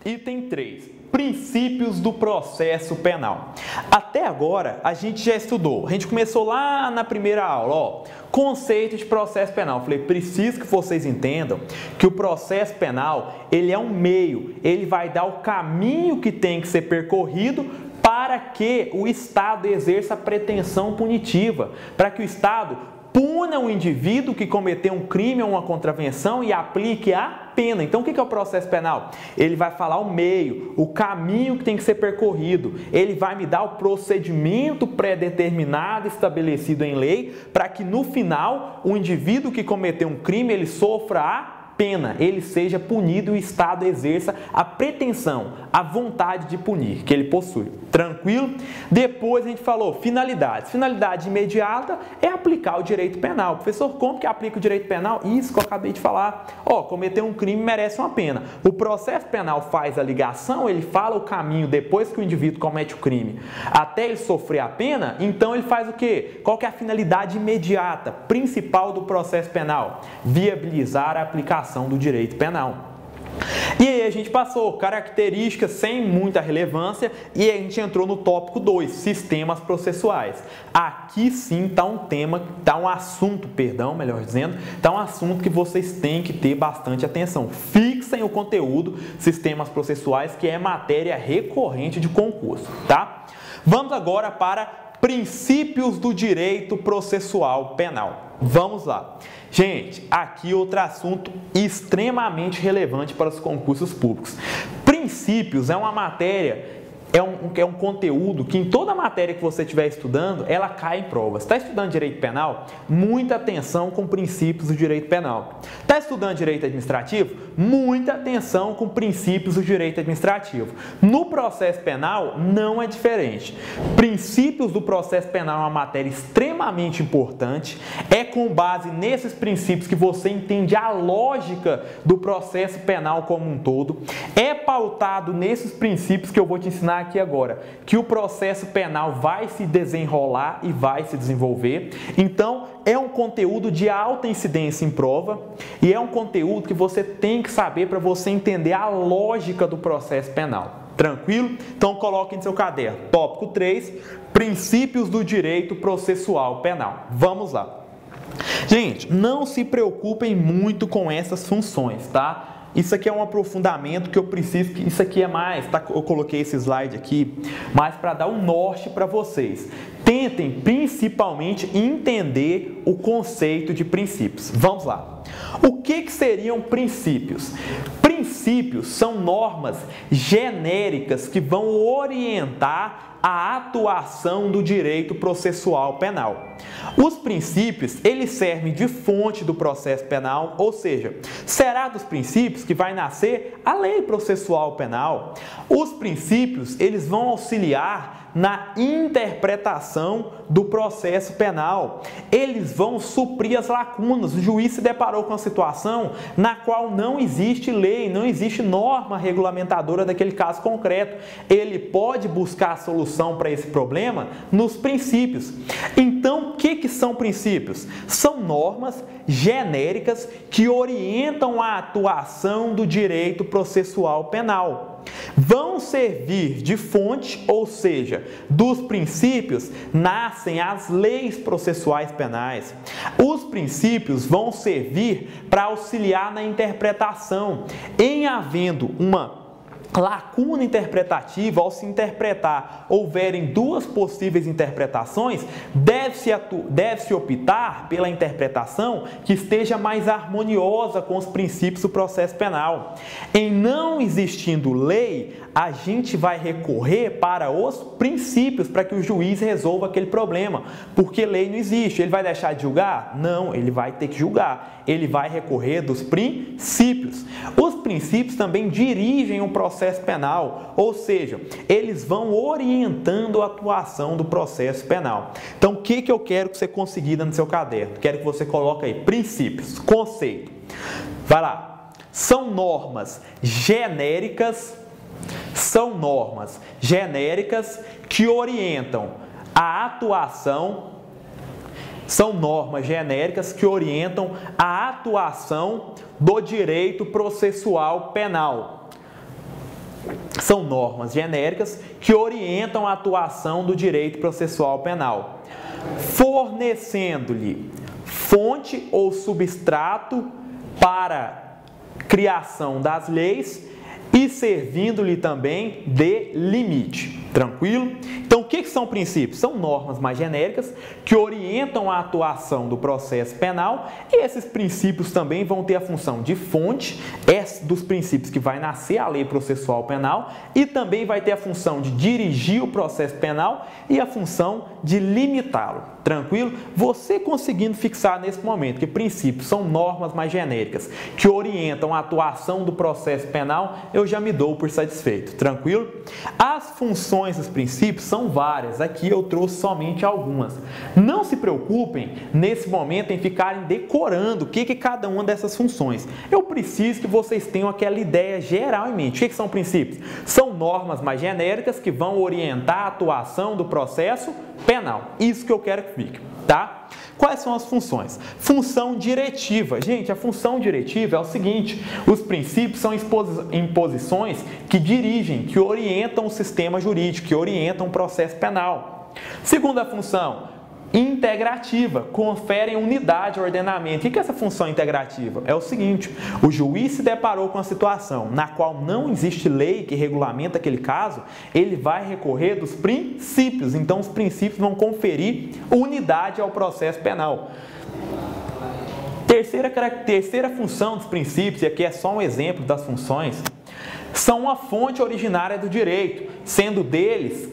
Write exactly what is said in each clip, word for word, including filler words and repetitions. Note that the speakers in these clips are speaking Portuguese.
Item três. Princípios do processo penal. Até agora, a gente já estudou. A gente começou lá na primeira aula, ó, conceito de processo penal. Eu falei, preciso que vocês entendam que o processo penal, ele é um meio, ele vai dar o caminho que tem que ser percorrido para que o Estado exerça a pretensão punitiva, para que o Estado puna o indivíduo que cometeu um crime ou uma contravenção e aplique a pena. Então, o que é o processo penal? Ele vai falar o meio, o caminho que tem que ser percorrido. Ele vai me dar o procedimento pré-determinado, estabelecido em lei, para que no final, o indivíduo que cometeu um crime, ele sofra a pena, ele seja punido e o Estado exerça a pretensão, a vontade de punir que ele possui. Tranquilo? Depois a gente falou finalidades. Finalidade imediata é aplicar o direito penal. Professor, como que aplica o direito penal? Isso que eu acabei de falar. Ó, cometer um crime merece uma pena. O processo penal faz a ligação, ele fala o caminho depois que o indivíduo comete o crime até ele sofrer a pena, então ele faz o quê? Qual que é a finalidade imediata, principal do processo penal? Viabilizar a aplicação do direito penal. E aí a gente passou características sem muita relevância e a gente entrou no tópico dois, sistemas processuais. Aqui sim está um tema, está um assunto, perdão, melhor dizendo, está um assunto que vocês têm que ter bastante atenção. Fixem o conteúdo, sistemas processuais, que é matéria recorrente de concurso, tá? Vamos agora para princípios do direito processual penal. Vamos lá. Gente, aqui outro assunto extremamente relevante para os concursos públicos. Princípios é uma matéria, é um, é um conteúdo que em toda matéria que você estiver estudando, ela cai em provas. Está estudando direito penal? Muita atenção com princípios do direito penal. Está estudando direito administrativo? Muita atenção com princípios do direito administrativo. No processo penal, não é diferente. Princípios do processo penal é uma matéria extremamente importante. É com base nesses princípios que você entende a lógica do processo penal como um todo. É pautado nesses princípios que eu vou te ensinar aqui agora, que o processo penal vai se desenrolar e vai se desenvolver. Então, é um conteúdo de alta incidência em prova e é um conteúdo que você tem que saber para você entender a lógica do processo penal. Tranquilo? Então, coloque em seu caderno. Tópico três, princípios do direito processual penal. Vamos lá. Gente, não se preocupem muito com essas funções, tá? Isso aqui é um aprofundamento que eu preciso, que isso aqui é mais, tá? Eu coloquei esse slide aqui, mais para dar um norte para vocês. Tentem principalmente entender o conceito de princípios. Vamos lá. O que que seriam princípios? Princípios são normas genéricas que vão orientar a atuação do direito processual penal. Os princípios, eles servem de fonte do processo penal, ou seja, será dos princípios que vai nascer a lei processual penal. Os princípios, eles vão auxiliar na interpretação do processo penal. Eles vão suprir as lacunas. O juiz se deparou com uma situação na qual não existe lei, não existe norma regulamentadora daquele caso concreto. Ele pode buscar a solução para esse problema nos princípios. Então, o que que são princípios? São normas genéricas que orientam a atuação do direito processual penal. Vão servir de fonte, ou seja, dos princípios nascem as leis processuais penais. Os princípios vão servir para auxiliar na interpretação. Em havendo uma lacuna interpretativa, ao se interpretar, houverem duas possíveis interpretações, deve-se deve-se optar pela interpretação que esteja mais harmoniosa com os princípios do processo penal. Em não existindo lei, a gente vai recorrer para os princípios para que o juiz resolva aquele problema, porque lei não existe. Ele vai deixar de julgar? Não, ele vai ter que julgar. Ele vai recorrer dos princípios. Os princípios também dirigem o processo penal, ou seja, eles vão orientando a atuação do processo penal. Então, o que que eu quero que você consiga no seu caderno? Quero que você coloque aí princípios, conceito. Vai lá. São normas genéricas, são normas genéricas que orientam a atuação São normas genéricas que orientam a atuação do direito processual penal. são normas genéricas que orientam a atuação do direito processual penal, fornecendo-lhe fonte ou substrato para criação das leis e servindo-lhe também de limite. Tranquilo? Então, o que são princípios? São normas mais genéricas que orientam a atuação do processo penal, e esses princípios também vão ter a função de fonte, é dos princípios que vai nascer a lei processual penal, e também vai ter a função de dirigir o processo penal e a função de limitá-lo. Tranquilo? Você conseguindo fixar nesse momento que princípios são normas mais genéricas que orientam a atuação do processo penal, eu já me dou por satisfeito. Tranquilo? As funções dos princípios são várias, aqui eu trouxe somente algumas. Não se preocupem nesse momento em ficarem decorando o que que cada uma dessas funções. Eu preciso que vocês tenham aquela ideia geral em mente. O que que são princípios? São normas mais genéricas que vão orientar a atuação do processo penal. Isso que eu quero que fique, tá? Quais são as funções? Função diretiva. Gente, a função diretiva é o seguinte: os princípios são imposições que dirigem, que orientam o sistema jurídico, que orientam o processo penal. Segunda função, integrativa, conferem unidade ao ordenamento. O que é essa função integrativa? É o seguinte: o juiz se deparou com uma situação na qual não existe lei que regulamenta aquele caso, ele vai recorrer dos princípios. Então, os princípios vão conferir unidade ao processo penal. Terceira, terceira função dos princípios, e aqui é só um exemplo das funções, são uma fonte originária do direito, sendo deles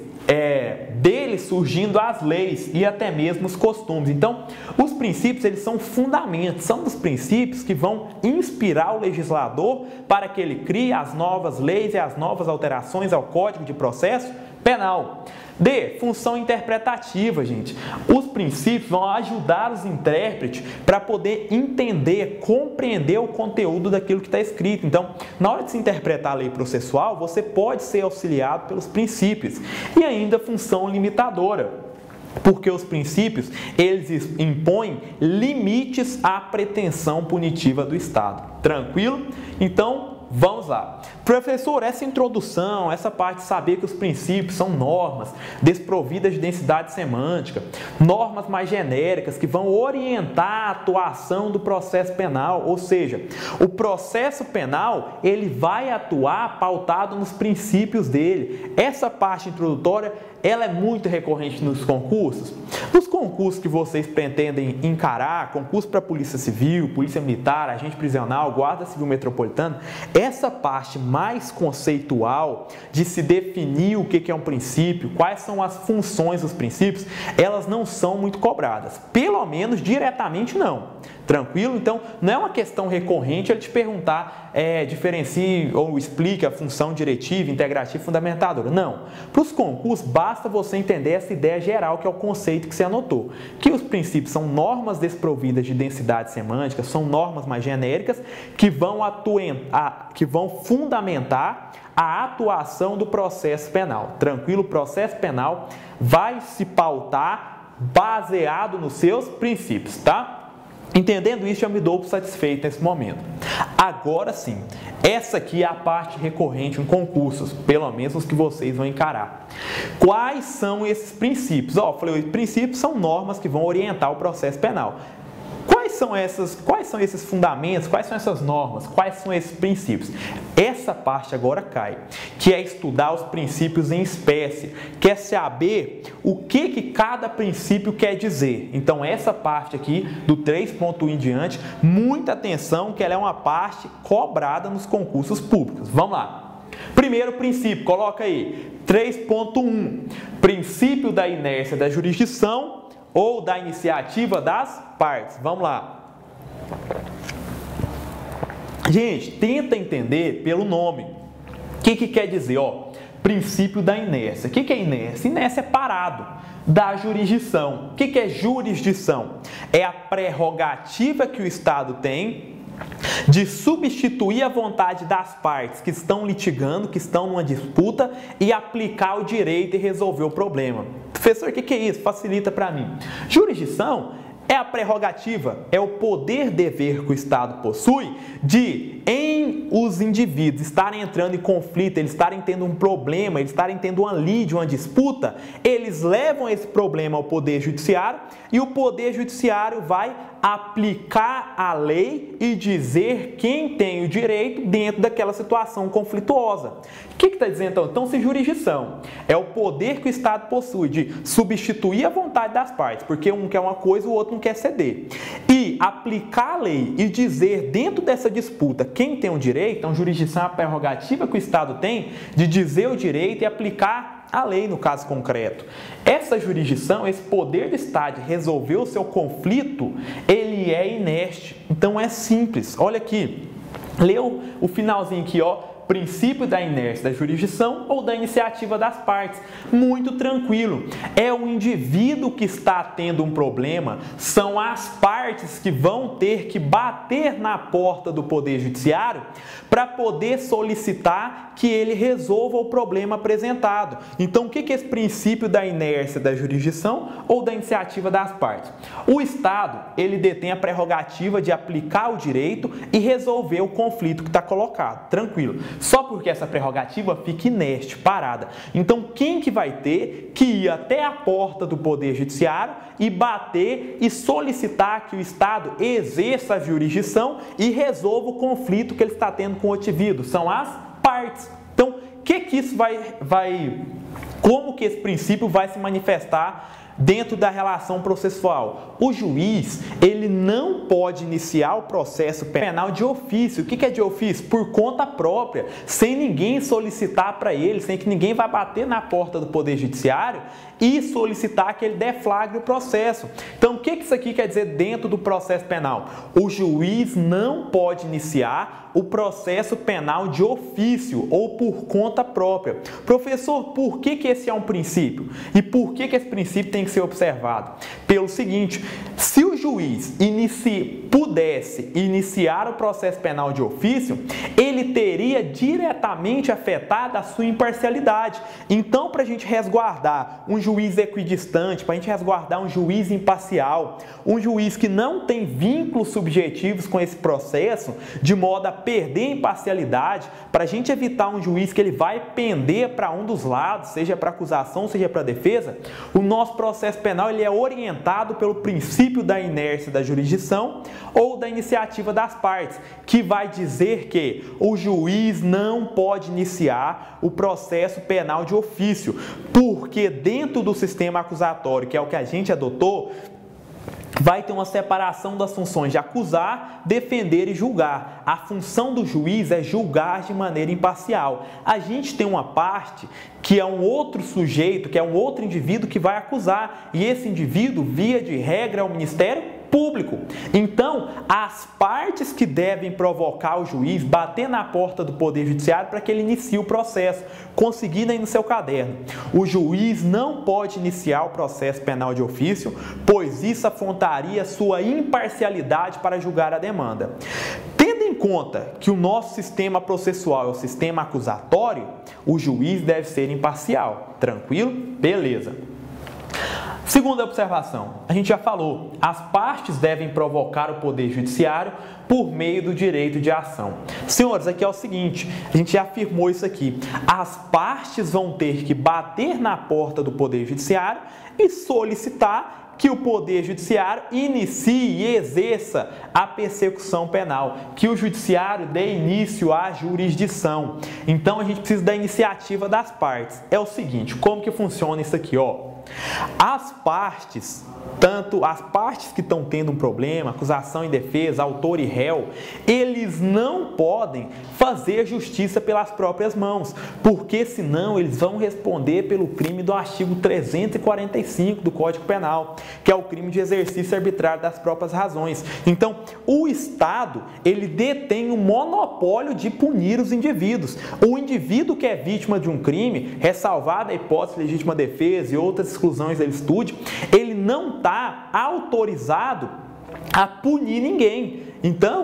É, deles surgindo as leis e até mesmo os costumes. Então, os princípios, eles são fundamentos, são dos princípios que vão inspirar o legislador para que ele crie as novas leis e as novas alterações ao Código de Processo Penal. D. Função interpretativa, gente. Os princípios vão ajudar os intérpretes para poder entender, compreender o conteúdo daquilo que está escrito. Então, na hora de se interpretar a lei processual, você pode ser auxiliado pelos princípios. E ainda função limitadora, porque os princípios, eles impõem limites à pretensão punitiva do Estado. Tranquilo? Então, vamos lá. Professor, essa introdução, essa parte de saber que os princípios são normas desprovidas de densidade semântica, normas mais genéricas que vão orientar a atuação do processo penal, ou seja, o processo penal, ele vai atuar pautado nos princípios dele. Essa parte introdutória, ela é muito recorrente nos concursos. Nos concursos que vocês pretendem encarar, concurso para Polícia Civil, Polícia Militar, Agente Prisional, Guarda Civil Metropolitana, essa parte mais conceitual de se definir o que é um princípio, quais são as funções dos princípios, elas não são muito cobradas. Pelo menos diretamente não. Tranquilo? Então, não é uma questão recorrente ele te perguntar, é, diferencie ou explique a função diretiva, integrativa e fundamentadora. Não. Para os concursos, basta você entender essa ideia geral, que é o conceito que você anotou. Que os princípios são normas desprovidas de densidade semântica, são normas mais genéricas que vão, atuar, que vão fundamentar a atuação do processo penal. Tranquilo? O processo penal vai se pautar baseado nos seus princípios, tá? Entendendo isso, eu me dou por satisfeito nesse momento. Agora sim, essa aqui é a parte recorrente em concursos, pelo menos os que vocês vão encarar. Quais são esses princípios? Ó, eu falei, os princípios são normas que vão orientar o processo penal. Quais são, essas, quais são esses fundamentos, quais são essas normas, quais são esses princípios? Essa parte agora cai, que é estudar os princípios em espécie, quer saber o que, que cada princípio quer dizer. Então, essa parte aqui, do três ponto um em diante, muita atenção, que ela é uma parte cobrada nos concursos públicos. Vamos lá. Primeiro princípio, coloca aí, três ponto um, princípio da inércia da jurisdição ou da iniciativa das partes. Vamos lá. Gente, tenta entender pelo nome. O que, que quer dizer? Ó, princípio da inércia. O que, que é inércia? Inércia é parado da jurisdição. O que, que é jurisdição? É a prerrogativa que o Estado tem de substituir a vontade das partes que estão litigando, que estão numa disputa, e aplicar o direito e resolver o problema. Professor, o que é isso? Facilita para mim. Jurisdição É a prerrogativa, é o poder-dever que o Estado possui de, em os indivíduos estarem entrando em conflito, eles estarem tendo um problema, eles estarem tendo uma lide, uma disputa, eles levam esse problema ao Poder Judiciário e o Poder Judiciário vai aplicar a lei e dizer quem tem o direito dentro daquela situação conflituosa. O que está dizendo então? Então, se jurisdição é o poder que o Estado possui de substituir a vontade das partes, porque um quer uma coisa e o outro não quer ceder, e aplicar a lei e dizer dentro dessa disputa quem tem o direito, então jurisdição é a prerrogativa que o Estado tem de dizer o direito e aplicar a lei no caso concreto. Essa jurisdição, esse poder do Estado de resolver o seu conflito, ele é inerte. Então é simples. Olha aqui, leu o finalzinho aqui, ó. Princípio da inércia da jurisdição ou da iniciativa das partes. Muito tranquilo. É o indivíduo que está tendo um problema, são as partes que vão ter que bater na porta do Poder Judiciário para poder solicitar que ele resolva o problema apresentado. Então, o que é esse princípio da inércia da jurisdição ou da iniciativa das partes? O Estado, ele detém a prerrogativa de aplicar o direito e resolver o conflito que está colocado. Tranquilo. Só porque essa prerrogativa fica inerte, parada. Então, quem que vai ter que ir até a porta do Poder Judiciário e bater e solicitar que o Estado exerça a jurisdição e resolva o conflito que ele está tendo com o otivido? São as partes. Então, o que que isso vai, vai... Como que esse princípio vai se manifestar dentro da relação processual? O juiz, ele não pode iniciar o processo penal de ofício. O que é de ofício? Por conta própria, sem ninguém solicitar para ele, sem que ninguém vá bater na porta do Poder Judiciário e solicitar que ele deflagre o processo. Então, o que isso aqui quer dizer dentro do processo penal? O juiz não pode iniciar o processo penal de ofício ou por conta própria. Professor, por que que esse é um princípio? E por que que esse princípio tem que ser observado? Pelo seguinte, se o juiz inicie, pudesse iniciar o processo penal de ofício, ele teria diretamente afetado a sua imparcialidade. Então, para a gente resguardar um juiz equidistante, para a gente resguardar um juiz imparcial, um juiz que não tem vínculos subjetivos com esse processo, de modo a perder a imparcialidade, para a gente evitar um juiz que ele vai pender para um dos lados, seja para acusação, seja para defesa, o nosso processo penal ele é orientado pelo princípio da inércia da jurisdição ou da iniciativa das partes, que vai dizer que o juiz não pode iniciar o processo penal de ofício, porque dentro do sistema acusatório, que é o que a gente adotou, vai ter uma separação das funções de acusar, defender e julgar. A função do juiz é julgar de maneira imparcial. A gente tem uma parte que é um outro sujeito, que é um outro indivíduo que vai acusar. E esse indivíduo, via de regra, é o Ministério Público. Então, as partes que devem provocar o juiz, bater na porta do Poder Judiciário para que ele inicie o processo, conseguindo aí no seu caderno. O juiz não pode iniciar o processo penal de ofício, pois isso afrontaria sua imparcialidade para julgar a demanda. Tendo em conta que o nosso sistema processual é o sistema acusatório, o juiz deve ser imparcial. Tranquilo? Beleza. Segunda observação, a gente já falou, as partes devem provocar o Poder Judiciário por meio do direito de ação. Senhores, aqui é o seguinte, a gente já afirmou isso aqui, as partes vão ter que bater na porta do Poder Judiciário e solicitar que o Poder Judiciário inicie e exerça a persecução penal, que o Judiciário dê início à jurisdição. Então, a gente precisa da iniciativa das partes. É o seguinte, como que funciona isso aqui, ó? As partes, tanto as partes que estão tendo um problema, acusação e defesa, autor e réu, eles não podem fazer justiça pelas próprias mãos, porque senão eles vão responder pelo crime do artigo trezentos e quarenta e cinco do Código Penal, que é o crime de exercício arbitrário das próprias razões. Então, o Estado, ele detém o monopólio de punir os indivíduos. O indivíduo que é vítima de um crime, ressalvada a hipótese de legítima defesa e outras exclusões dele estude, ele não está autorizado a punir ninguém. Então,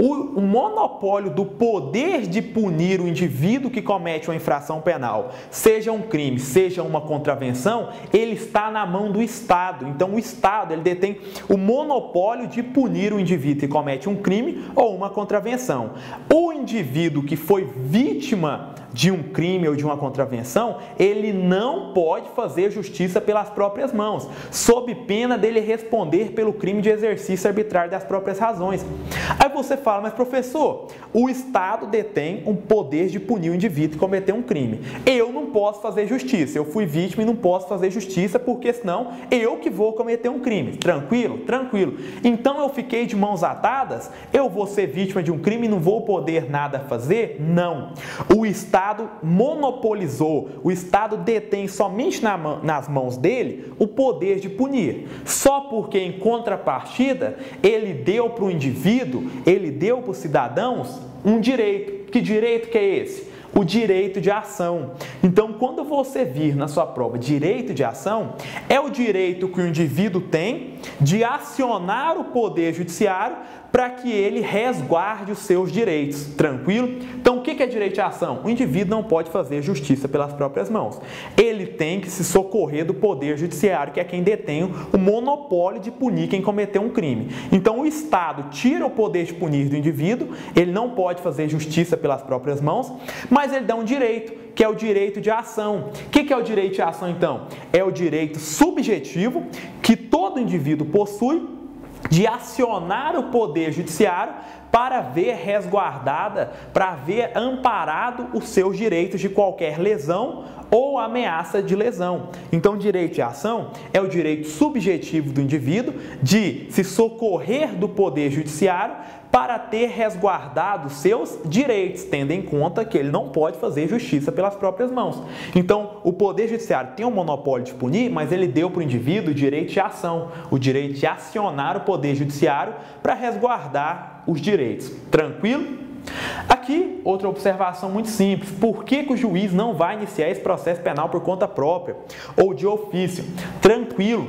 o, o monopólio do poder de punir o indivíduo que comete uma infração penal, seja um crime, seja uma contravenção, ele está na mão do Estado. Então o Estado ele detém o monopólio de punir o indivíduo que comete um crime ou uma contravenção. O indivíduo que foi vítima de um crime ou de uma contravenção, ele não pode fazer justiça pelas próprias mãos, sob pena dele responder pelo crime de exercício arbitrário das próprias razões. Aí você fala, mas professor, o Estado detém um poder de punir o indivíduo que cometeu um crime. Eu não posso fazer justiça, eu fui vítima e não posso fazer justiça porque senão eu que vou cometer um crime. Tranquilo? Tranquilo. Então eu fiquei de mãos atadas? Eu vou ser vítima de um crime e não vou poder nada fazer? Não. O Estado O Estado monopolizou, o Estado detém somente na, nas mãos dele o poder de punir. Só porque, em contrapartida, ele deu para o indivíduo, ele deu para os cidadãos um direito. Que direito que é esse? O direito de ação. Então, quando você vir na sua prova direito de ação, é o direito que o indivíduo tem de acionar o poder judiciário para que ele resguarde os seus direitos. Tranquilo? Então, o que é direito de ação? O indivíduo não pode fazer justiça pelas próprias mãos. Ele tem que se socorrer do poder judiciário, que é quem detém o monopólio de punir quem cometeu um crime. Então, o Estado tira o poder de punir do indivíduo, ele não pode fazer justiça pelas próprias mãos, mas ele dá um direito, que é o direito de ação. O que é o direito de ação, então? É o direito subjetivo que todo indivíduo possui de acionar o poder judiciário para ver resguardada, para ver amparado os seus direitos de qualquer lesão ou ameaça de lesão. Então, direito de ação é o direito subjetivo do indivíduo de se socorrer do poder judiciário para ter resguardado seus direitos, tendo em conta que ele não pode fazer justiça pelas próprias mãos. Então, o Poder Judiciário tem um monopólio de punir, mas ele deu para o indivíduo o direito de ação, o direito de acionar o Poder Judiciário para resguardar os direitos. Tranquilo? Aqui, outra observação muito simples. Por que que o juiz não vai iniciar esse processo penal por conta própria ou de ofício? Tranquilo,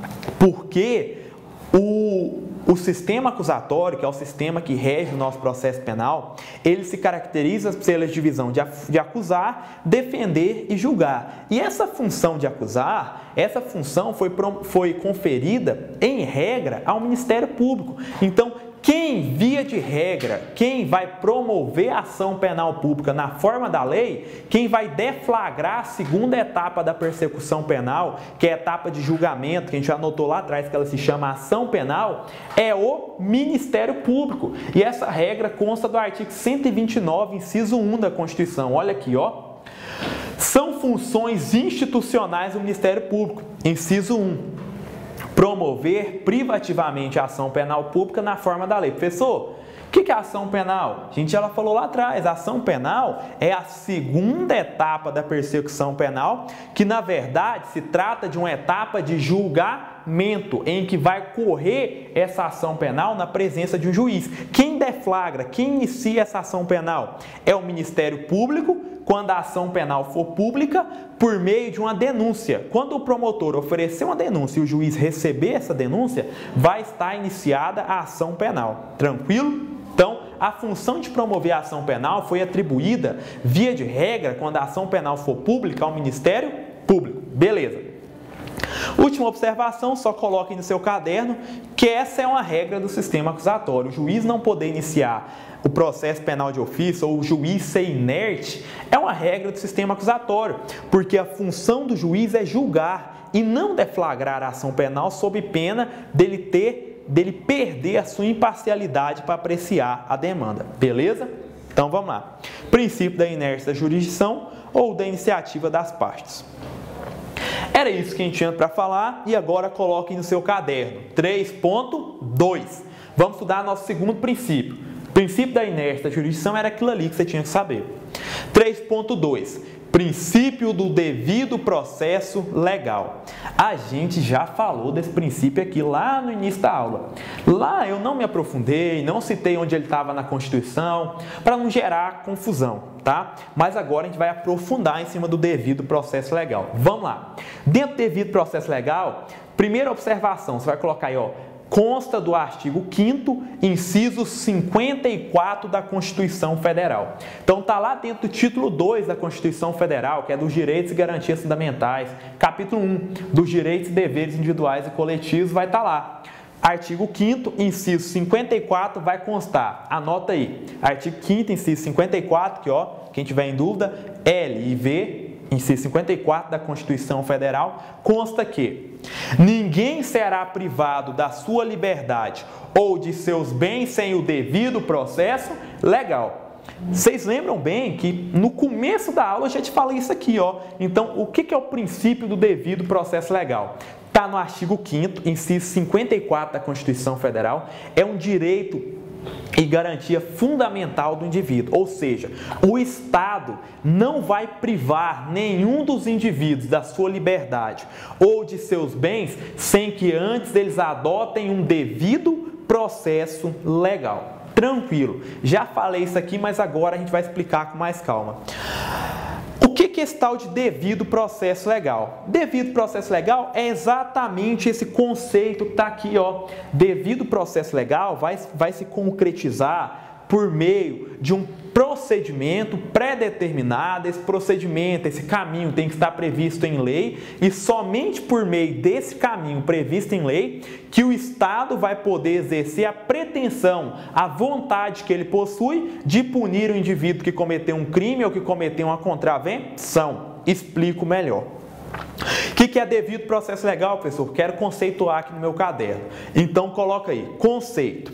porque o... O sistema acusatório, que é o sistema que rege o nosso processo penal, ele se caracteriza pela divisão de acusar, defender e julgar. E essa função de acusar, essa função foi, foi conferida, em regra, ao Ministério Público. Então, quem, via de regra, quem vai promover a ação penal pública na forma da lei, quem vai deflagrar a segunda etapa da persecução penal, que é a etapa de julgamento, que a gente já anotou lá atrás que ela se chama ação penal, é o Ministério Público. E essa regra consta do artigo cento e vinte e nove, inciso um da Constituição. Olha aqui, ó. São funções institucionais do Ministério Público. Inciso um. Promover privativamente a ação penal pública na forma da lei. Professor, o que é ação penal? A gente já falou lá atrás, a ação penal é a segunda etapa da persecução penal, que na verdade se trata de uma etapa de julgamento, em que vai correr essa ação penal na presença de um juiz. Quem deflagra, quem inicia essa ação penal? É o Ministério Público, quando a ação penal for pública, por meio de uma denúncia. Quando o promotor oferecer uma denúncia e o juiz receber essa denúncia, vai estar iniciada a ação penal. Tranquilo? Então, a função de promover a ação penal foi atribuída, via de regra, quando a ação penal for pública, ao Ministério Público. Beleza. Última observação, só coloque no seu caderno que essa é uma regra do sistema acusatório. O juiz não poder iniciar o processo penal de ofício ou o juiz ser inerte é uma regra do sistema acusatório, porque a função do juiz é julgar e não deflagrar a ação penal sob pena dele ter, dele perder a sua imparcialidade para apreciar a demanda. Beleza? Então vamos lá. Princípio da inércia da jurisdição ou da iniciativa das partes. Era isso que a gente tinha para falar e agora coloque no seu caderno. três ponto dois. Vamos estudar nosso segundo princípio. O princípio da inércia da jurisdição era aquilo ali que você tinha que saber. três ponto dois. Princípio do devido processo legal. A gente já falou desse princípio aqui lá no início da aula. Lá eu não me aprofundei, não citei onde ele estava na Constituição, para não gerar confusão, tá? Mas agora a gente vai aprofundar em cima do devido processo legal. Vamos lá. Dentro do devido processo legal, primeira observação, você vai colocar aí, ó, consta do artigo quinto, inciso cinquenta e quatro da Constituição Federal. Então tá lá dentro do título dois da Constituição Federal, que é dos direitos e garantias fundamentais, capítulo um, dos direitos e deveres individuais e coletivos, vai estar lá. Artigo quinto, inciso cinquenta e quatro vai constar, anota aí, artigo quinto, inciso cinquenta e quatro, que ó, quem tiver em dúvida, L e V, inciso cinquenta e quatro da Constituição Federal, consta que ninguém será privado da sua liberdade ou de seus bens sem o devido processo legal. Vocês lembram bem que no começo da aula eu já te falei isso aqui, ó. Então, o que é o princípio do devido processo legal? Está no artigo quinto, inciso cinquenta e quatro da Constituição Federal, é um direito e garantia fundamental do indivíduo, ou seja, o Estado não vai privar nenhum dos indivíduos da sua liberdade ou de seus bens sem que antes eles adotem um devido processo legal. Tranquilo, já falei isso aqui, mas agora a gente vai explicar com mais calma. O que é esse tal de devido processo legal? Devido processo legal é exatamente esse conceito que está aqui, ó. Devido processo legal vai, vai se concretizar por meio de um procedimento pré-determinado. Esse procedimento, esse caminho tem que estar previsto em lei e somente por meio desse caminho previsto em lei que o Estado vai poder exercer a pretensão, a vontade que ele possui de punir o indivíduo que cometeu um crime ou que cometeu uma contravenção. Explico melhor. O que é devido processo legal, professor? Quero conceituar aqui no meu caderno. Então coloca aí, conceito.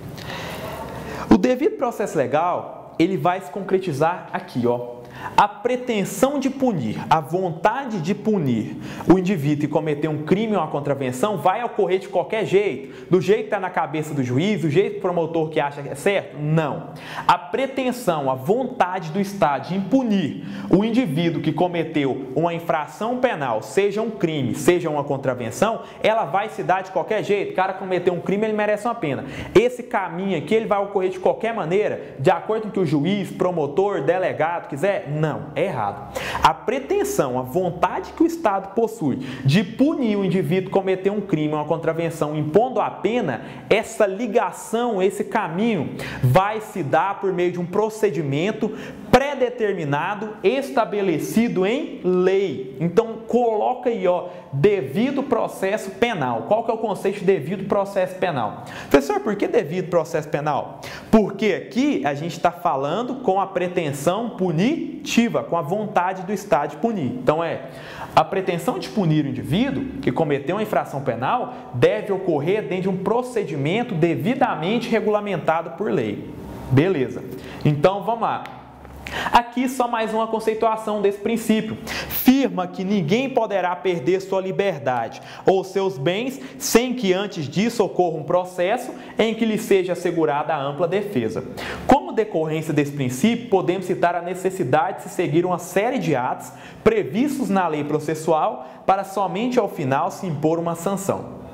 O devido processo legal, ele vai se concretizar aqui, ó. A pretensão de punir, a vontade de punir o indivíduo que cometeu um crime ou uma contravenção vai ocorrer de qualquer jeito, do jeito que está na cabeça do juiz, do jeito que o promotor que acha que é certo? Não. A pretensão, a vontade do Estado de punir o indivíduo que cometeu uma infração penal, seja um crime, seja uma contravenção, ela vai se dar de qualquer jeito. O cara cometeu um crime, ele merece uma pena. Esse caminho aqui, ele vai ocorrer de qualquer maneira, de acordo com o que o juiz, promotor, delegado quiser? Não, é errado. A pretensão, a vontade que o Estado possui de punir o indivíduo que cometeu um crime, uma contravenção, impondo a pena, essa ligação, esse caminho vai se dar por meio de um procedimento pré-determinado, estabelecido em lei. Então, coloca aí, ó, devido processo penal. Qual que é o conceito de devido processo penal? Professor, por que devido processo penal? Porque aqui a gente está falando com a pretensão punitiva, com a vontade do Estado de punir. Então, é a pretensão de punir o indivíduo que cometeu uma infração penal deve ocorrer dentro de um procedimento devidamente regulamentado por lei. Beleza. Então, vamos lá. Aqui só mais uma conceituação desse princípio. Firma que ninguém poderá perder sua liberdade ou seus bens sem que antes disso ocorra um processo em que lhe seja assegurada a ampla defesa. Como decorrência desse princípio, podemos citar a necessidade de se seguir uma série de atos previstos na lei processual para somente ao final se impor uma sanção.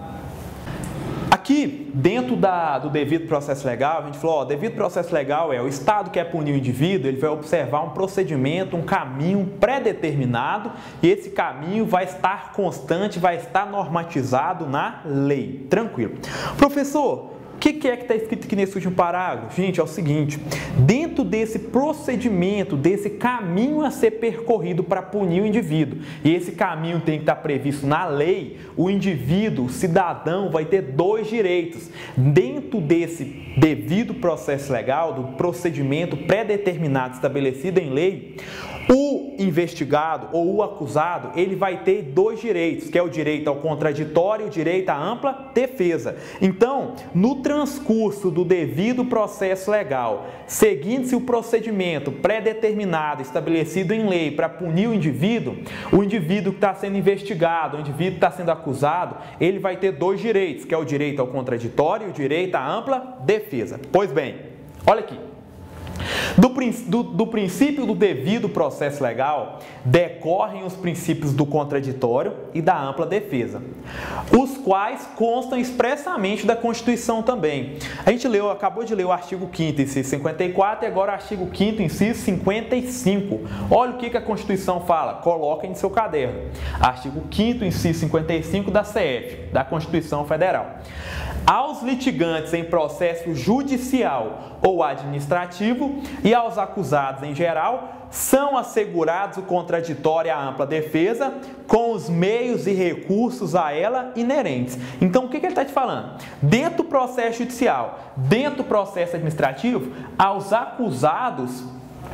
Aqui, dentro da, do devido processo legal, a gente falou, ó, devido processo legal é o Estado quer punir o indivíduo, ele vai observar um procedimento, um caminho pré-determinado e esse caminho vai estar constante, vai estar normatizado na lei. Tranquilo. Professor, o que é que está escrito aqui nesse último parágrafo? Gente, é o seguinte, dentro desse procedimento, desse caminho a ser percorrido para punir o indivíduo, e esse caminho tem que estar previsto na lei, o indivíduo, o cidadão, vai ter dois direitos. Dentro desse devido processo legal, do procedimento pré-determinado estabelecido em lei, o investigado ou o acusado, ele vai ter dois direitos, que é o direito ao contraditório e o direito à ampla defesa. Então, no transcurso do devido processo legal, seguindo-se o procedimento pré-determinado, estabelecido em lei para punir o indivíduo, o indivíduo que está sendo investigado, o indivíduo que está sendo acusado, ele vai ter dois direitos, que é o direito ao contraditório e o direito à ampla defesa. Pois bem, olha aqui. Do, do, do princípio do devido processo legal decorrem os princípios do contraditório e da ampla defesa, os quais constam expressamente da Constituição também. A gente leu, acabou de ler o artigo quinto, inciso cinquenta e quatro, e agora o artigo quinto, inciso cinquenta e cinco. Olha o que, que a Constituição fala, coloquem no seu caderno. Artigo quinto, inciso cinquenta e cinco da C F, da Constituição Federal. aos litigantes em processo judicial ou administrativo e aos acusados em geral, são assegurados o contraditório e a ampla defesa com os meios e recursos a ela inerentes. Então, o que, que ele está te falando? Dentro do processo judicial, dentro do processo administrativo, aos acusados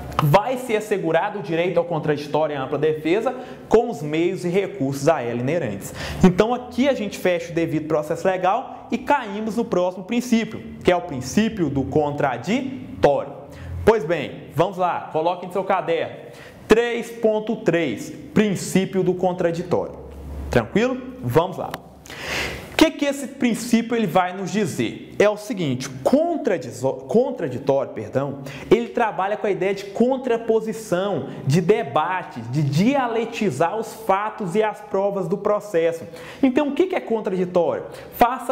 vai ser assegurado o direito ao contraditório e à ampla defesa com os meios e recursos a ela inerentes. Então, aqui a gente fecha o devido processo legal e caímos no próximo princípio, que é o princípio do contraditório. Pois bem, vamos lá, coloque em seu caderno. três ponto três, princípio do contraditório. Tranquilo? Vamos lá. O que, que esse princípio ele vai nos dizer? É o seguinte, contraditório, perdão, ele trabalha com a ideia de contraposição, de debate, de dialetizar os fatos e as provas do processo. Então, o que é contraditório? Faça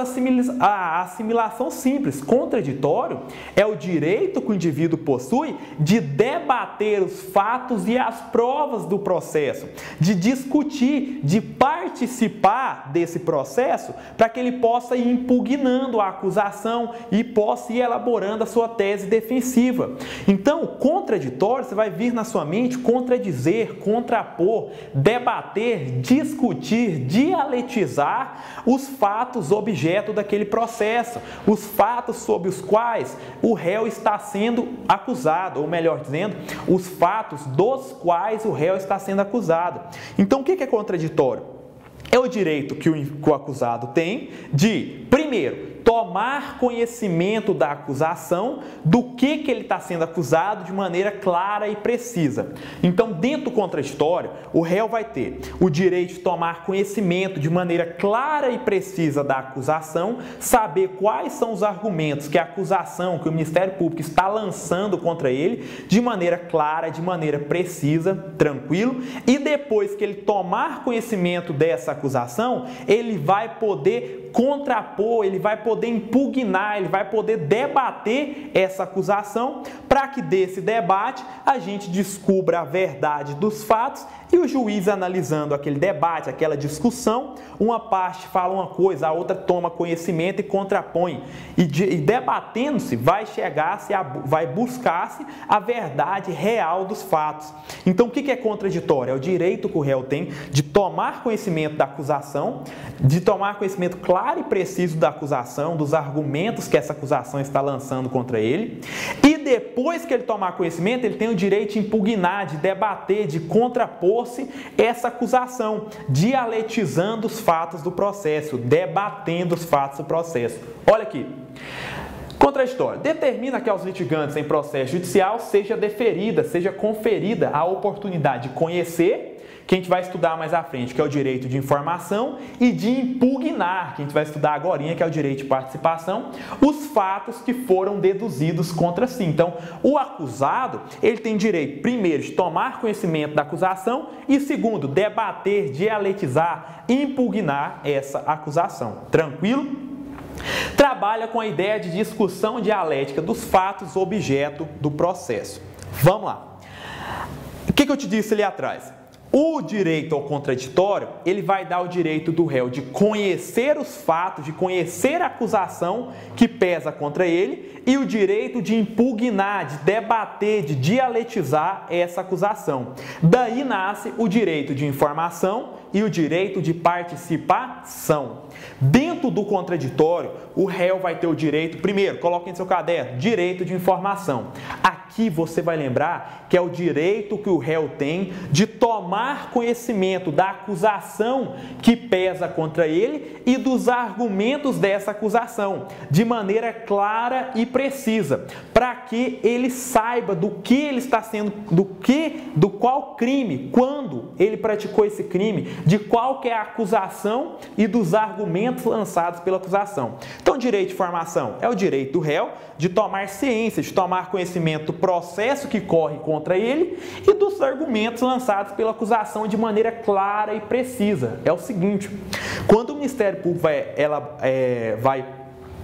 a assimilação simples. Contraditório é o direito que o indivíduo possui de debater os fatos e as provas do processo, de discutir, de participar desse processo para que ele possa ir impugnando a acusação e possa ir elaborando a sua tese defensiva. Então, o contraditório, você vai vir na sua mente contradizer, contrapor, debater, discutir, dialetizar os fatos objeto daquele processo, os fatos sobre os quais o réu está sendo acusado, ou melhor dizendo, os fatos dos quais o réu está sendo acusado. Então, o que é contraditório? É o direito que o, que o acusado tem de, primeiro, tomar conhecimento da acusação, do que, que ele está sendo acusado de maneira clara e precisa. Então, dentro do contraditório, o réu vai ter o direito de tomar conhecimento de maneira clara e precisa da acusação, saber quais são os argumentos que a acusação, que o Ministério Público está lançando contra ele, de maneira clara, de maneira precisa, tranquilo, e depois que ele tomar conhecimento dessa acusação, ele vai poder contrapor, ele vai poder impugnar, ele vai poder debater essa acusação para que desse debate a gente descubra a verdade dos fatos e o juiz analisando aquele debate, aquela discussão, uma parte fala uma coisa, a outra toma conhecimento e contrapõe. E, de, e debatendo-se, vai chegar-se, a, vai buscar-se a verdade real dos fatos. Então, o que é contraditório? É o direito que o réu tem de tomar conhecimento da acusação, de tomar conhecimento claro e preciso da acusação, dos argumentos que essa acusação está lançando contra ele, e depois que ele tomar conhecimento, ele tem o direito de impugnar, de debater, de contrapor-se essa acusação, dialetizando os fatos do processo, debatendo os fatos do processo. Olha aqui. Contraditório. Determina que aos litigantes em processo judicial seja deferida, seja conferida a oportunidade de conhecer, que a gente vai estudar mais à frente, que é o direito de informação, e de impugnar, que a gente vai estudar agora, que é o direito de participação, os fatos que foram deduzidos contra si. Então, o acusado, ele tem direito, primeiro, de tomar conhecimento da acusação e, segundo, debater, dialetizar, impugnar essa acusação. Tranquilo? Trabalha com a ideia de discussão dialética dos fatos objeto do processo. Vamos lá. O que, que eu te disse ali atrás? O direito ao contraditório, ele vai dar o direito do réu de conhecer os fatos, de conhecer a acusação que pesa contra ele e o direito de impugnar, de debater, de dialetizar essa acusação. Daí nasce o direito de informação e o direito de participação. Dentro do contraditório, o réu vai ter o direito, primeiro, coloque em seu caderno, direito de informação. Aqui você vai lembrar que é o direito que o réu tem de tomar conhecimento da acusação que pesa contra ele e dos argumentos dessa acusação, de maneira clara e precisa, para que ele saiba do que ele está sendo, do que, do qual crime, quando ele praticou esse crime, de qual que é a acusação e dos argumentos lançados pela acusação. Então, direito de informação é o direito do réu de tomar ciência, de tomar conhecimento do processo que corre contra ele e dos argumentos lançados pela acusação de maneira clara e precisa. É o seguinte, quando o Ministério Público vai, ela, é, vai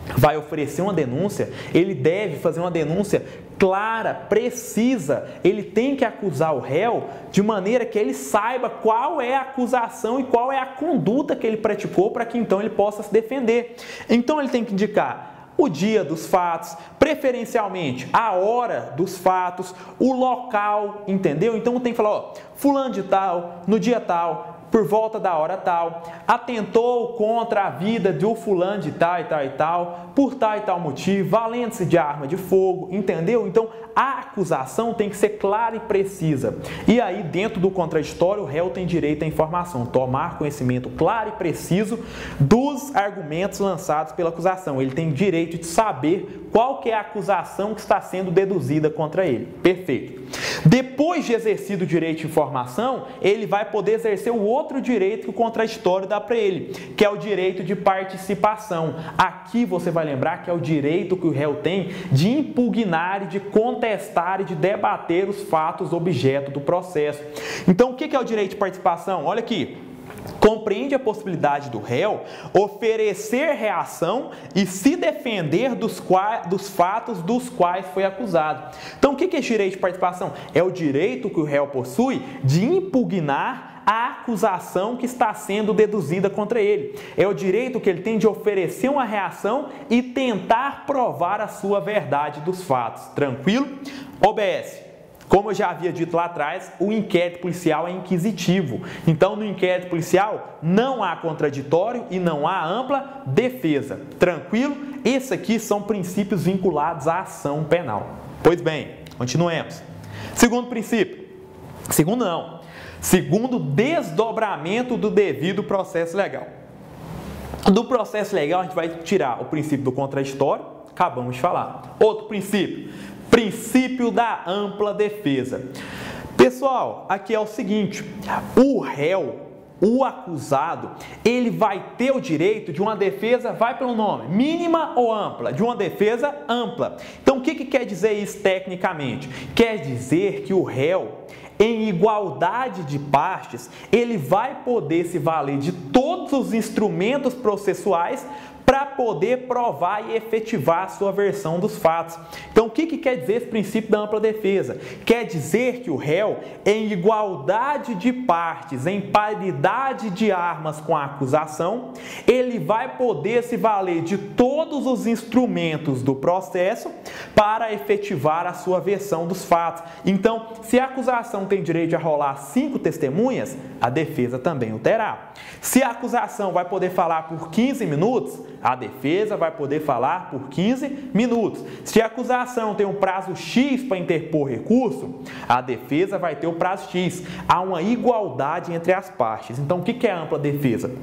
vai oferecer uma denúncia, ele deve fazer uma denúncia clara, precisa. Ele tem que acusar o réu de maneira que ele saiba qual é a acusação e qual é a conduta que ele praticou para que então ele possa se defender. Então ele tem que indicar o dia dos fatos, preferencialmente a hora dos fatos, o local, entendeu? Então tem que falar, ó, fulano de tal, no dia tal, por volta da hora tal, atentou contra a vida de um fulano de tal e tal e tal, por tal e tal motivo, valendo-se de arma de fogo, entendeu? Então, a acusação tem que ser clara e precisa. E aí, dentro do contraditório, o réu tem direito à informação, tomar conhecimento claro e preciso dos argumentos lançados pela acusação. Ele tem direito de saber qual que é a acusação que está sendo deduzida contra ele. Perfeito. Depois de exercido o direito de informação, ele vai poder exercer o outro direito que o contraditório dá para ele, que é o direito de participação. Aqui você vai lembrar que é o direito que o réu tem de impugnar e de contestar e de debater os fatos objeto do processo. Então, o que é o direito de participação? Olha aqui. Compreende a possibilidade do réu oferecer reação e se defender dos, quais, dos fatos dos quais foi acusado. Então, o que é esse direito de participação? É o direito que o réu possui de impugnar a acusação que está sendo deduzida contra ele. É o direito que ele tem de oferecer uma reação e tentar provar a sua verdade dos fatos. Tranquilo? O B S. Como eu já havia dito lá atrás, o inquérito policial é inquisitivo. Então, no inquérito policial, não há contraditório e não há ampla defesa. Tranquilo? Esses aqui são princípios vinculados à ação penal. Pois bem, continuemos. Segundo princípio. Segundo não. Segundo, desdobramento do devido processo legal. Do processo legal, a gente vai tirar o princípio do contraditório, acabamos de falar. Outro princípio. Princípio da ampla defesa. Pessoal, aqui é o seguinte, o réu, o acusado, ele vai ter o direito de uma defesa, vai pelo nome, mínima ou ampla? De uma defesa ampla. Então, o que, que quer dizer isso tecnicamente? Quer dizer que o réu, em igualdade de partes, ele vai poder se valer de todos os instrumentos processuais para poder provar e efetivar a sua versão dos fatos. Então, o que, que quer dizer esse princípio da ampla defesa? Quer dizer que o réu, em igualdade de partes, em paridade de armas com a acusação, ele vai poder se valer de todos os instrumentos do processo para efetivar a sua versão dos fatos. Então, se a acusação tem direito de arrolar cinco testemunhas, a defesa também o terá. Se a acusação vai poder falar por quinze minutos, a defesa vai poder falar por quinze minutos. Se a acusação tem um prazo X para interpor recurso, a defesa vai ter o prazo X. Há uma igualdade entre as partes. Então, o que é a ampla defesa?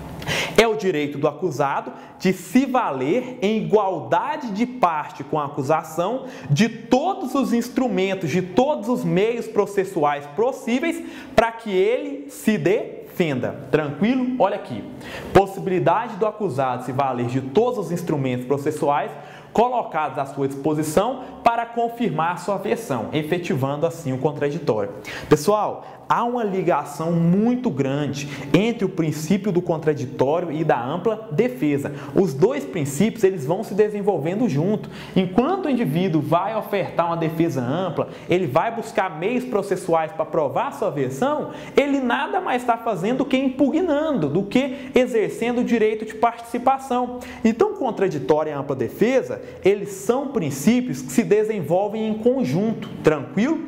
É o direito do acusado de se valer em igualdade de parte com a acusação de todos os instrumentos, de todos os meios processuais possíveis para que ele se defenda. Tranquilo? Olha aqui. Possibilidade do acusado se valer de todos os instrumentos processuais colocados à sua disposição para confirmar sua versão, efetivando assim o contraditório. Pessoal, há uma ligação muito grande entre o princípio do contraditório e da ampla defesa. Os dois princípios, eles vão se desenvolvendo junto. Enquanto o indivíduo vai ofertar uma defesa ampla, ele vai buscar meios processuais para provar sua versão, ele nada mais está fazendo do que impugnando, do que exercendo o direito de participação. Então, contraditório e ampla defesa, eles são princípios que se desenvolvem em conjunto. Tranquilo?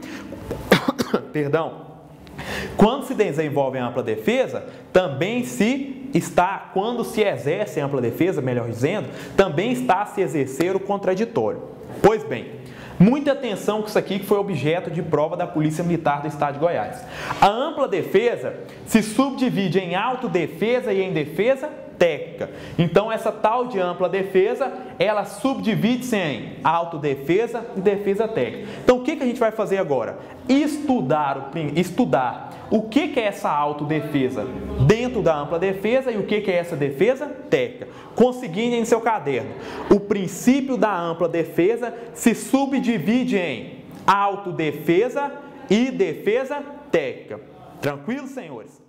Perdão. Quando se desenvolve a ampla defesa, também se está, quando se exerce a ampla defesa, melhor dizendo, também está a se exercer o contraditório. Pois bem, muita atenção com isso aqui que foi objeto de prova da Polícia Militar do Estado de Goiás. A ampla defesa se subdivide em autodefesa e em defesa técnica. Então, essa tal de ampla defesa, ela subdivide-se em autodefesa e defesa técnica. Então, o que, que a gente vai fazer agora? Estudar o, estudar o que, que é essa autodefesa dentro da ampla defesa e o que, que é essa defesa técnica. Conseguindo em seu caderno, o princípio da ampla defesa se subdivide em autodefesa e defesa técnica. Tranquilo, senhores?